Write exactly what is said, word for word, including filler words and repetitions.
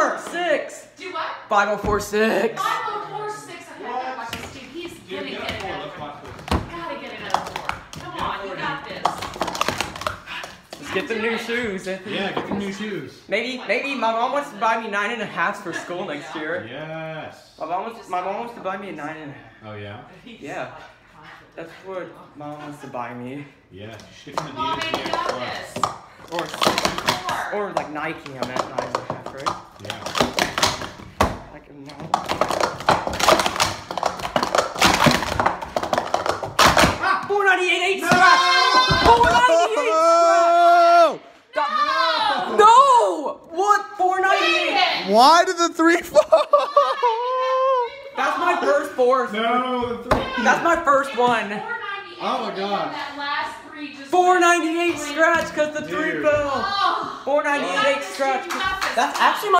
four six. Do what? five oh four six. five oh four six. I gotta watch this dude. He's gonna get it out of four. Gotta get it out of four. Come on, you got this. Let's get the new shoes. Yeah, get the new shoes. Maybe, maybe my mom wants to buy me nine and a half for school next year. Yes. My mom wants, my mom wants to buy me a nine and a half. Oh yeah. Yeah, that's what mom wants to buy me. Yeah. Get some Mom, Adidas. baby, got this. Or, Four. or like Nike. I'm at nine and a half, right? Yeah. Like no. Ah, four ninety-eight eight scratch. four ninety-eight scratch. No! What? four ninety-eight. Why did the three fall? That's my first fourth. No, the three. That's my first one. Oh my God. That last three just four ninety-eight scratch because the three Dude. fell. Oh. four ninety-eight scratch. That's actually my